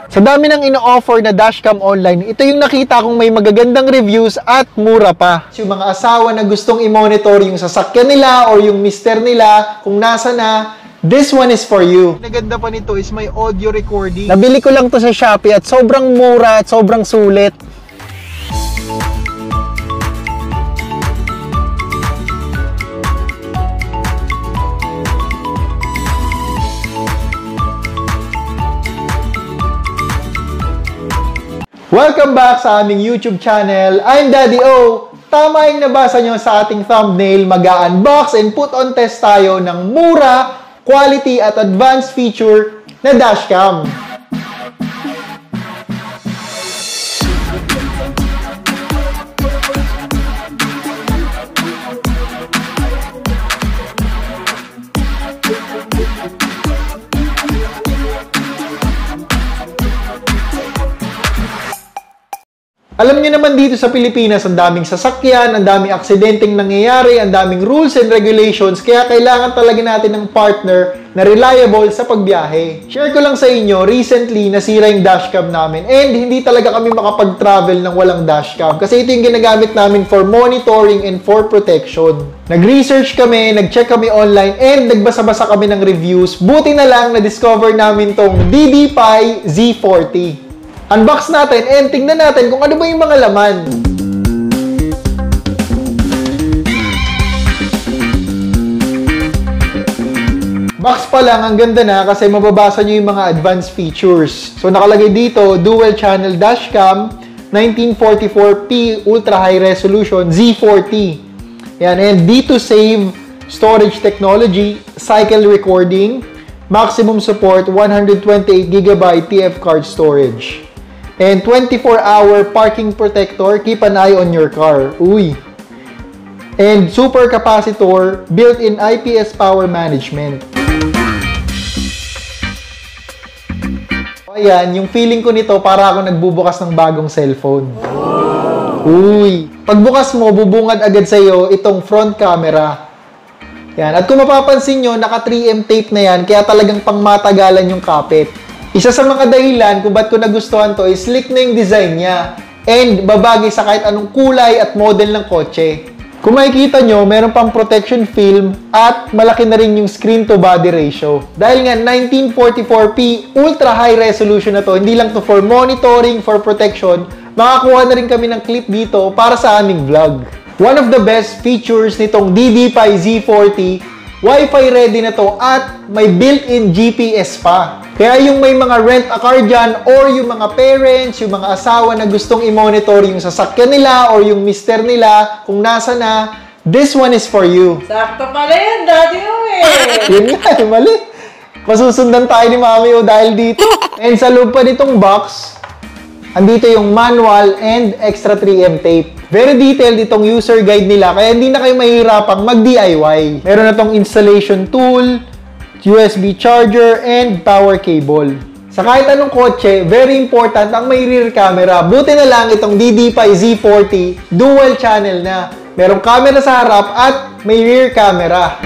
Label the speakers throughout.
Speaker 1: Sa dami ng ino-offer na dashcam online, ito yung nakita kong may magagandang reviews at mura pa. Yung mga asawa na gustong i-monitor yung sasakyan nila or yung mister nila kung nasa na, this one is for you. Naganda pa nito is may audio recording. Nabili ko lang to sa Shopee at sobrang mura at sobrang sulit. Welcome back sa aming YouTube channel. I'm Daddy O. Tama yung nabasa nyo sa ating thumbnail. Mag-unbox and put on test tayo ng mura, quality at advanced feature na dashcam. Alam niyo naman dito sa Pilipinas, ang daming sasakyan, ang daming aksidenteng nangyayari, ang daming rules and regulations, kaya kailangan talaga natin ng partner na reliable sa pagbiyahe. Share ko lang sa inyo, recently nasira yung dashcam namin and hindi talaga kami makapag-travel ng walang dashcam kasi ito yung ginagamit namin for monitoring and for protection. Nag-research kami, nag-check kami online and nagbasa-basa kami ng reviews. Buti na lang na-discover namin tong DDPi Z40. Unbox natin and tingnan natin kung ano ba yung mga laman. Box pa lang, ang ganda na kasi mababasa nyo yung mga advanced features. So nakalagay dito, dual channel dashcam, 1944p ultra high resolution Z40. Yan, and D2 save storage technology, cycle recording, maximum support 128GB TF card storage. And 24-hour parking protector, keep an eye on your car. Uy! And super capacitor, built-in IPS power management. Ayan, yung feeling ko nito para ako nagbubukas ng bagong cellphone. Uy! Pagbukas mo, bubungad agad sa'yo itong front camera. Yan. At kung mapapansin nyo, naka 3M tape na yan, kaya talagang pangmatagalan yung kapit. Isa sa mga dahilan kung ba't ko nagustuhan to is slick na yung design niya and babagay sa kahit anong kulay at model ng kotse. Kung makikita nyo, meron pang protection film at malaki na rin yung screen to body ratio. Dahil nga 1944p ultra high resolution na to, hindi lang to for monitoring, for protection, makakuha na rin kami ng clip dito para sa aming vlog. One of the best features nitong DDPi Z40, Wi-Fi ready na to at may built-in GPS pa. Kaya yung may mga rent-a-car dyan or yung mga parents, yung mga asawa na gustong i-monitor yung sasakyan nila or yung mister nila kung nasa na, this one is for you.
Speaker 2: Sakto pala yan, Daddy O eh.
Speaker 1: Yun nga, mali. Masusundan tayo ni Mami O dahil dito. And sa loob pa nitong box, andito yung manual and extra 3M tape. Very detailed itong user guide nila kaya hindi na kayo mahihirapang mag-DIY. Meron na tong installation tool, USB charger, and power cable. Sa kahit anong kotse, very important ang may rear camera. Buti na lang itong DDPi Z40, dual channel na. Merong camera sa harap at may rear camera.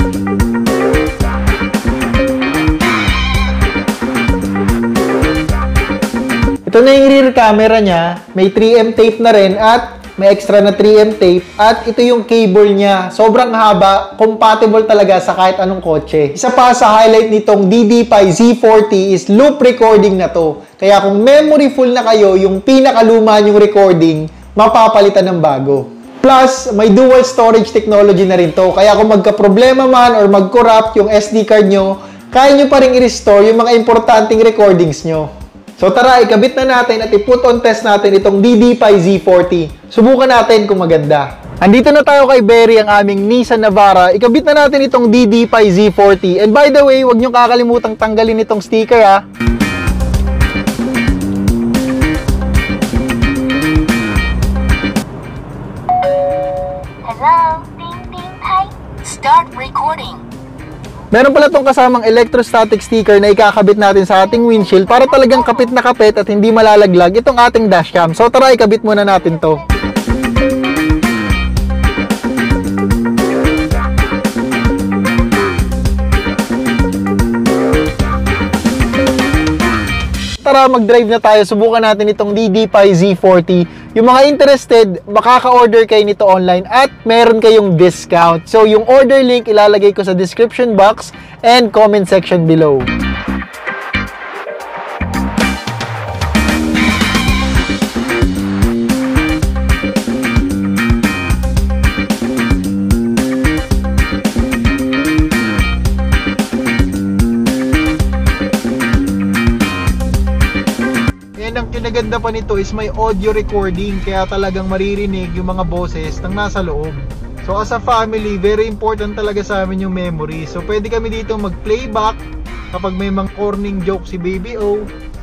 Speaker 1: Ito na yung rear camera niya. May 3M tape na rin at may extra na 3M tape at ito yung cable niya. Sobrang haba, compatible talaga sa kahit anong kotse. Isa pa sa highlight nitong DDPi Z40 is loop recording na to. Kaya kung memory full na kayo, yung pinakaluma yung recording, mapapalitan ng bago. Plus, may dual storage technology na rin to. Kaya kung magka-problema man or mag-corrupt yung SD card nyo, kaya nyo pa rin i-restore yung mga importanteng recordings nyo. So tara, ikabit na natin at i-put on test natin itong DDPi Z40. Subukan natin kung maganda. Andito na tayo kay Berry, ang aming Nissan Navara. Ikabit na natin itong DDPi Z40. And by the way, huwag nyo kakalimutang tanggalin itong sticker ha.
Speaker 3: Hello, Ting Ting Hi. Start recording.
Speaker 1: Meron pala itong kasamang electrostatic sticker na ikakabit natin sa ating windshield para talagang kapit na kapit at hindi malalaglag itong ating dashcam. So tara, ikabit muna natin to. tara mag-drive na tayo. Subukan natin itong DD5 Z40. Yung mga interested, makaka-order kayo nito online at meron kayong discount. So yung order link ilalagay ko sa description box and comment section below. Ang kinaganda pa nito is may audio recording, kaya talagang maririnig yung mga boses ng nasa loob. So as a family, very important talaga sa amin yung memory. So pwede kami dito mag-playback kapag may mga corning joke si Baby O.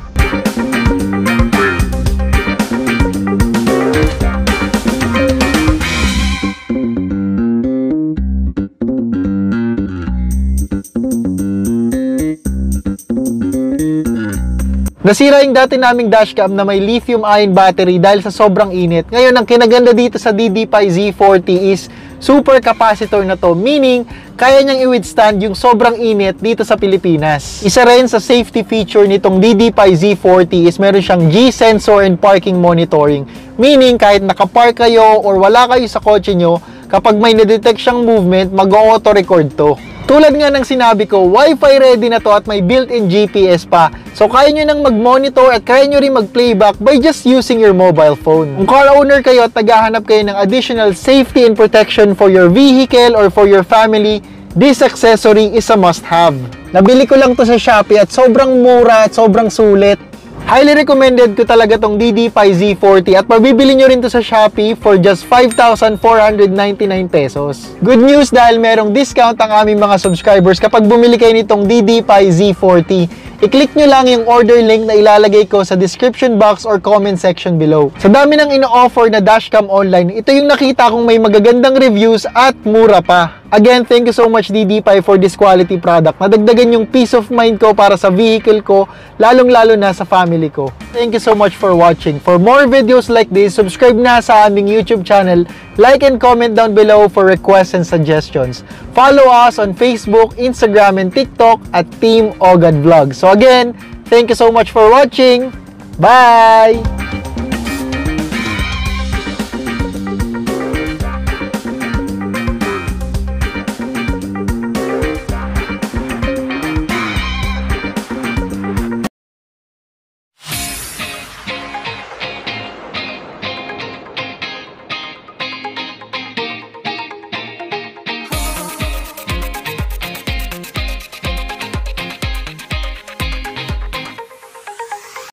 Speaker 1: Nasira yung dati naming dashcam na may lithium-ion battery dahil sa sobrang init. Ngayon, ang kinaganda dito sa DD5 Z40 is super capacitor na to. Meaning, kaya niyang i-withstand yung sobrang init dito sa Pilipinas. Isa rin sa safety feature nitong DD5 Z40 is meron siyang G-sensor and parking monitoring. Meaning, kahit nakapark kayo or wala kayo sa kotse nyo, kapag may na-detect siyang movement, mag-auto-record to. Tulad nga ng sinabi ko, Wi-Fi ready na to at may built-in GPS pa. So kaya nyo nang mag-monitor at kaya nyo rin mag-playback by just using your mobile phone. Kung car owner kayo at naghahanap kayo ng additional safety and protection for your vehicle or for your family, this accessory is a must-have. Nabili ko lang to sa Shopee at sobrang mura at sobrang sulit. Highly recommended ko talaga tong DD5 Z40 at mabibili nyo rin to sa Shopee for just 5,499 pesos. Good news dahil merong discount ang aming mga subscribers kapag bumili kayo nitong DD5 Z40. I-click nyo lang yung order link na ilalagay ko sa description box or comment section below. Sa dami ng ino-offer na dashcam online, ito yung nakita kong may magagandang reviews at mura pa. Again, thank you so much DD5 for this quality product. Nadagdagan yung peace of mind ko para sa vehicle ko, lalong-lalo na sa family ko. Thank you so much for watching. For more videos like this, subscribe na sa aming YouTube channel, like and comment down below for requests and suggestions. Follow us on Facebook, Instagram, and TikTok at Team Ogad Vlog. So again, thank you so much for watching. Bye!